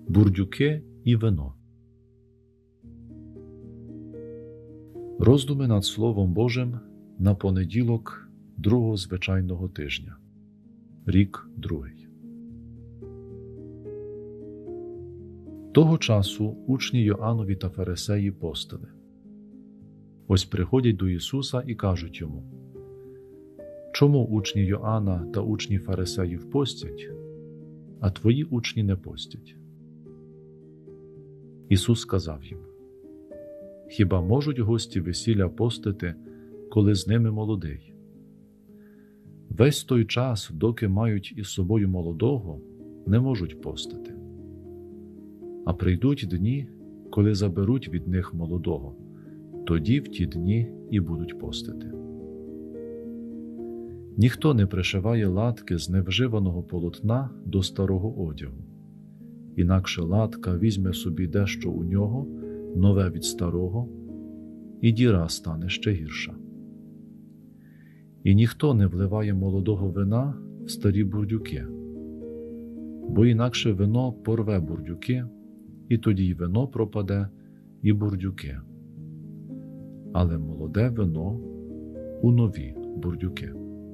Бурдюки і вино. Роздуми над Словом Божим на понеділок другого звичайного тижня. Рік другий. Того часу учні Йоаннові та фарисеї постили. Ось приходять до Ісуса і кажуть йому: «Чому учні Йоанна та учні фарисеїв постять, а твої учні не постять?» Ісус сказав їм: «Хіба можуть гості весілля постити, коли з ними молодий? Весь той час, доки мають із собою молодого, не можуть постити. А прийдуть дні, коли заберуть від них молодого, тоді в ті дні і будуть постити. Ніхто не пришиває латки з невживаного полотна до старого одягу, інакше латка візьме собі дещо у нього, нове від старого, і діра стане ще гірша. І ніхто не вливає молодого вина в старі бурдюки, бо інакше вино порве бурдюки, і тоді й вино пропаде, і бурдюки. Але молоде вино у нові бурдюки».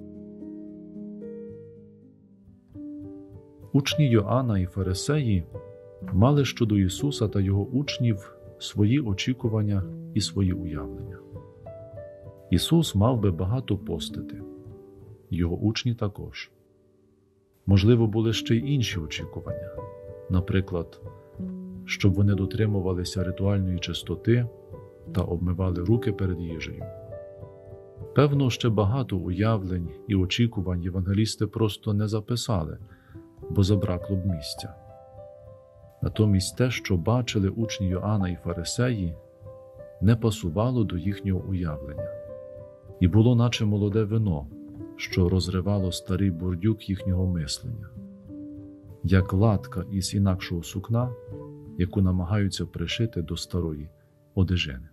Учні Йоанна і фарисеї мали щодо Ісуса та Його учнів свої очікування і свої уявлення. Ісус мав би багато постити, Його учні також. Можливо, були ще й інші очікування, наприклад, щоб вони дотримувалися ритуальної чистоти та обмивали руки перед їжею. Певно, ще багато уявлень і очікувань євангелісти просто не записали, бо забракло б місця. Натомість те, що бачили учні Йоанна і фарисеї, не пасувало до їхнього уявлення. І було наче молоде вино, що розривало старий бурдюк їхнього мислення, як латка із інакшого сукна, яку намагаються пришити до старої одежини.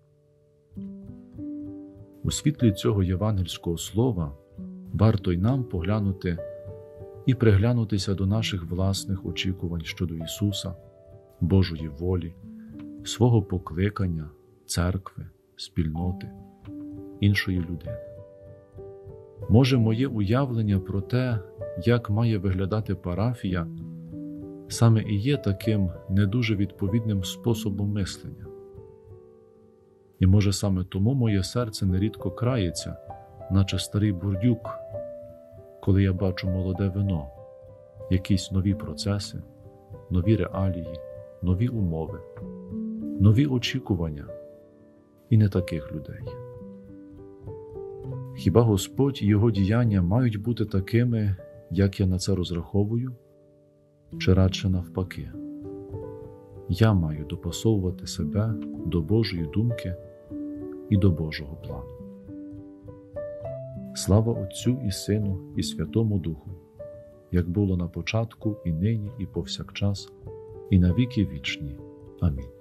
У світлі цього євангельського слова варто й нам поглянути і приглянутися до наших власних очікувань щодо Ісуса, Божої волі, свого покликання, церкви, спільноти, іншої людини. Може, моє уявлення про те, як має виглядати парафія, саме і є таким не дуже відповідним способом мислення. І може саме тому моє серце нерідко крається, наче старий бурдюк, коли я бачу молоде вино, якісь нові процеси, нові реалії, нові умови, нові очікування і не таких людей. Хіба Господь і Його діяння мають бути такими, як я на це розраховую? Чи радше навпаки? Я маю допасовувати себе до Божої думки і до Божого плану. Слава Отцю і Сину і Святому Духу, як було на початку, і нині, і повсякчас, і на віки вічні. Амінь.